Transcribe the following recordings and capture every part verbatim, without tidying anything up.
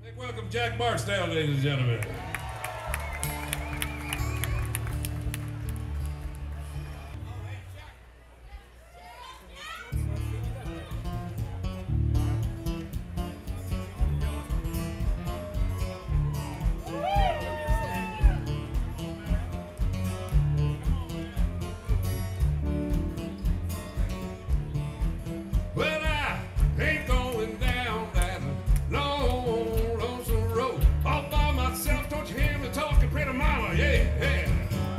Welcome Jack Barksdale, ladies and gentlemen. Well, I ain't going down that long, lonesome road all by myself. Don't you hear me talking, pretty mama? Yeah, yeah.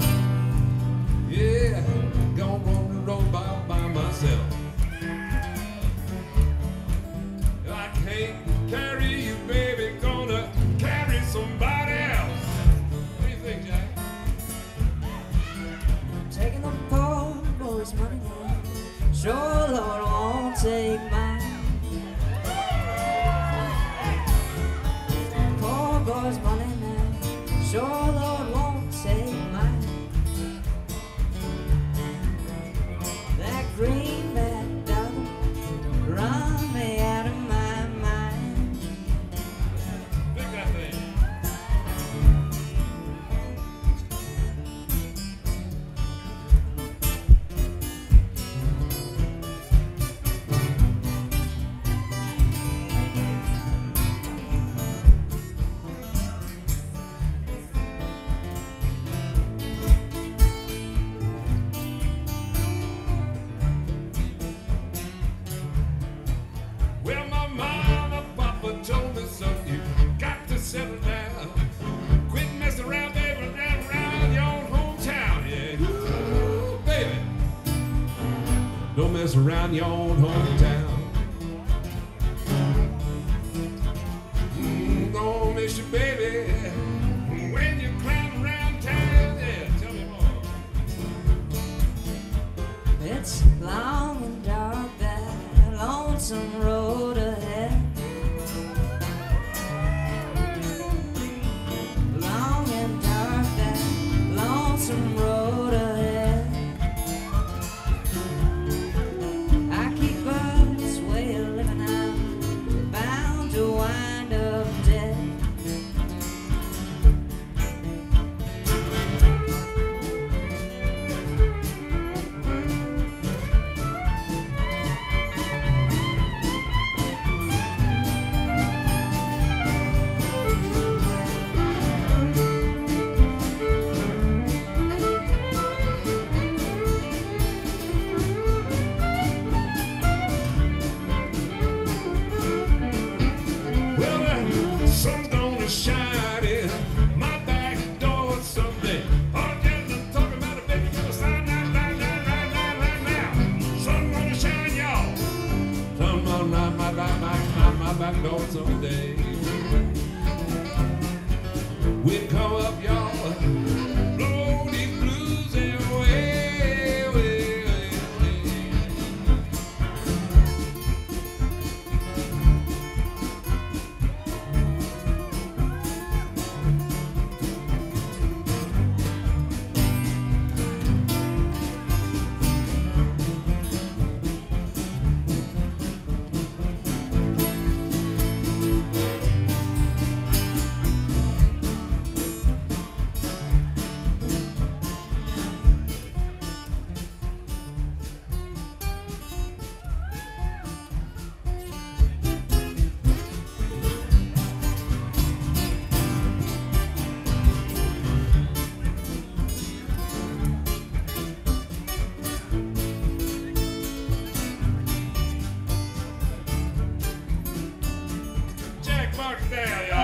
Yeah, gonna roam the road by, all by myself. I can't carry you, baby, gonna carry somebody else. What do you think, Jack? Taking the poor boy's money now. Sure, Lord, won't take mine. Poor boy's money now. Sure, Lord, won't take mine. That greenback dog run me out of my mind. Pick that thing. Well, my mama, papa told me, son, you got to settle down. Quit messing around, baby, around, around your own hometown, yeah. Ooh, baby, don't mess around your own hometown. Mm, gonna miss you, baby, when you climb around town. Yeah, tell me more. It's long and dark, that lonesome road ahead. Long and dark, that lonesome road ahead. I keep up this way of living, I'm bound to wind up dead. Well, the sun's gonna shine in my back door someday. Oh, just I'm talking about a baby, gonna shine now, now, now, now, now, now, now. Sun gonna shine, y'all. Sun gonna shine my, my, my, my back door someday. We come up, y'all, blow these blues away, away, away, away. Jack Barksdale, y'all.